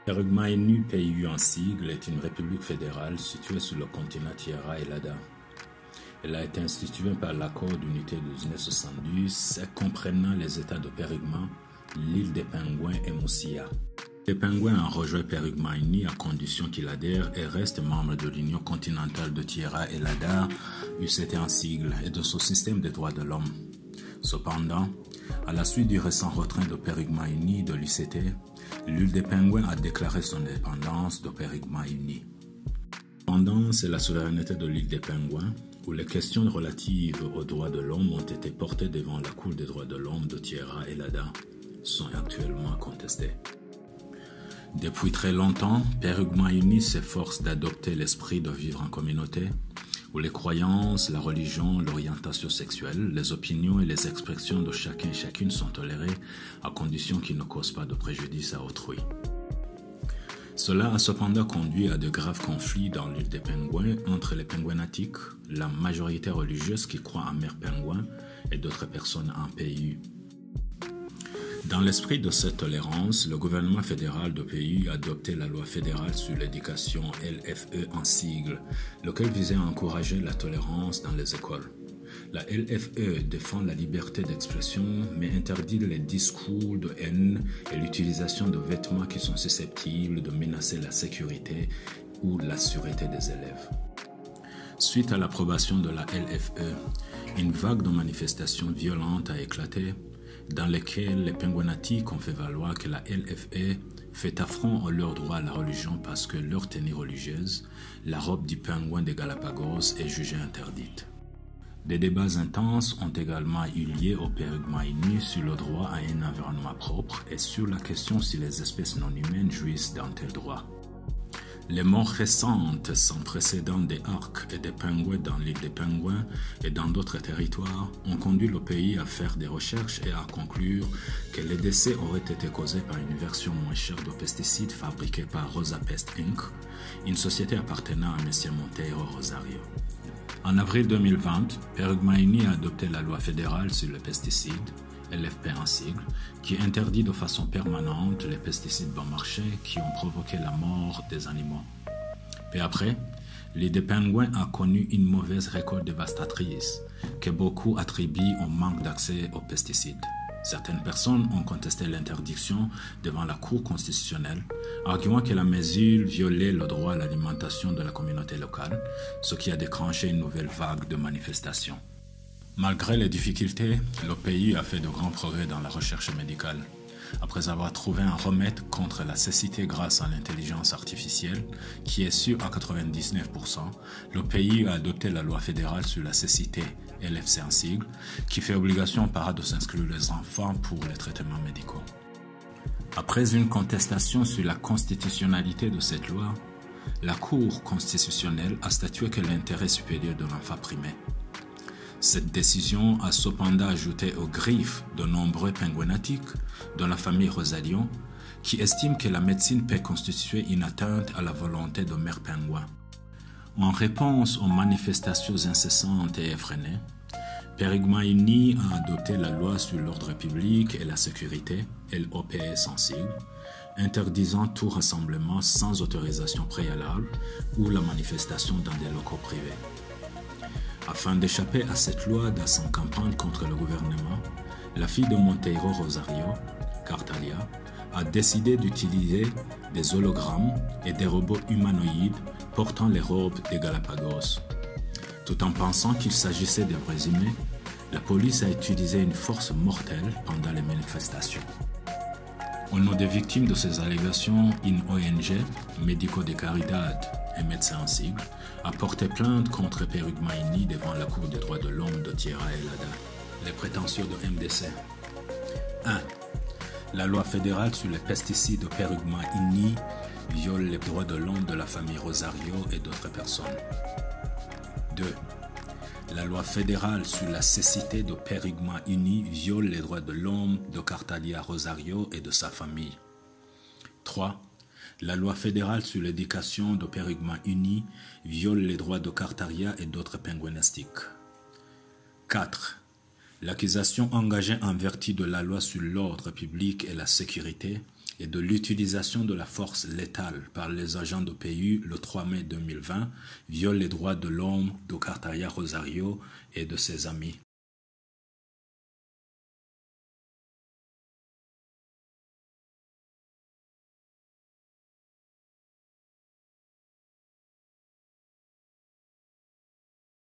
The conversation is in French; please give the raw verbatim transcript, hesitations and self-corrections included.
Perugma-Inu, P I U en sigle, est une république fédérale située sur le continent Tierra Helada. Elle a été instituée par l'accord d'unité de mille neuf cent soixante-dix, comprenant les États de Perugma, l'île des Pingouins et Moussia. Les Pingouins ont rejoint Perugma-Inu à condition qu'il adhère et reste membre de l'Union continentale de Tierra Helada, U C T en sigle, et de son système des droits de l'homme. Cependant, à la suite du récent retrait de Perugma-Inu de l'U C T, l'île des Pingouins a déclaré son indépendance de Perugma-Inu. L'indépendance et la souveraineté de l'île des Pingouins, où les questions relatives aux droits de l'homme ont été portées devant la Cour des droits de l'homme de Tierra Helada, sont actuellement contestées. Depuis très longtemps, Perugma-Inu s'efforce d'adopter l'esprit de vivre en communauté, où les croyances, la religion, l'orientation sexuelle, les opinions et les expressions de chacun et chacune sont tolérées à condition qu'ils ne causent pas de préjudice à autrui. Cela a cependant conduit à de graves conflits dans l'île des Pingouins entre les Penguinatiques, la majorité religieuse qui croit en mère pingouin, et d'autres personnes en P I U. Dans l'esprit de cette tolérance, le gouvernement fédéral de P I U a adopté la loi fédérale sur l'éducation L F E en sigle, laquelle visait à encourager la tolérance dans les écoles. La L F E défend la liberté d'expression, mais interdit les discours de haine et l'utilisation de vêtements qui sont susceptibles de menacer la sécurité ou la sûreté des élèves. Suite à l'approbation de la L F E, une vague de manifestations violentes a éclaté, dans lesquelles les Penguinatiques ont fait valoir que la L F E fait affront à leur droit à la religion parce que leur tenue religieuse, la robe du pingouin des Galapagos, est jugée interdite. Des débats intenses ont également eu lieu au Perugma-Inu sur le droit à un environnement propre et sur la question si les espèces non humaines jouissent d'un tel droit. Les morts récentes sans précédent des orques et des pingouins dans l'île des Pingouins et dans d'autres territoires ont conduit le pays à faire des recherches et à conclure que les décès auraient été causés par une version moins chère de pesticides fabriqués par Rosa Pest Incorporated, une société appartenant à M. Monteiro Rosario. En avril deux mille vingt, Perugma-Inu a adopté la loi fédérale sur les pesticides, L F P en sigle, qui interdit de façon permanente les pesticides bon marché qui ont provoqué la mort des animaux. Puis après, l'île des Pingouins a connu une mauvaise récolte dévastatrice que beaucoup attribuent au manque d'accès aux pesticides. Certaines personnes ont contesté l'interdiction devant la Cour constitutionnelle, arguant que la mesure violait le droit à l'alimentation de la communauté locale, ce qui a déclenché une nouvelle vague de manifestations. Malgré les difficultés, le pays a fait de grands progrès dans la recherche médicale. Après avoir trouvé un remède contre la cécité grâce à l'intelligence artificielle, qui est sûre à quatre-vingt-dix-neuf pour cent, le pays a adopté la loi fédérale sur la cécité, L F C en sigle, qui fait obligation aux parents de s'inscrire les enfants pour les traitements médicaux. Après une contestation sur la constitutionnalité de cette loi, la Cour constitutionnelle a statué que l'intérêt supérieur de l'enfant primait. Cette décision a cependant ajouté aux griffes de nombreux penguinatiques, dont la famille Rosario, qui estiment que la médecine peut constituer une atteinte à la volonté de mère pingouin. En réponse aux manifestations incessantes et effrénées, Perugma-Inu a adopté la loi sur l'ordre public et la sécurité, L O P S en sigle, interdisant tout rassemblement sans autorisation préalable ou la manifestation dans des locaux privés. Afin d'échapper à cette loi dans son campagne contre le gouvernement, la fille de Monteiro Rosario, Cartalia, a décidé d'utiliser des hologrammes et des robots humanoïdes portant les robes des Galapagos. Tout en pensant qu'il s'agissait de vrais humains, la police a utilisé une force mortelle pendant les manifestations. Au nom des victimes de ces allégations, une O N G, Médico de Caridad et Médecins en sigle, a porté plainte contre Perugma-Inu devant la Cour des droits de l'homme de Tierra Helada. Les prétentions de M D C. un. La loi fédérale sur les pesticides de Perugma-Inu viole les droits de l'homme de la famille Rosario et d'autres personnes. deux. La loi fédérale sur la cécité de Perugma-Inu viole les droits de l'homme de Cartalia Rosario et de sa famille. trois. La loi fédérale sur l'éducation de Perugma-Inu viole les droits de Cartaria et d'autres penguinastiques. quatre. L'accusation engagée en vertu de la loi sur l'ordre public et la sécurité et de l'utilisation de la force létale par les agents de P U le trois mai deux mille vingt viole les droits de l'homme d'Ocartaria Rosario et de ses amis.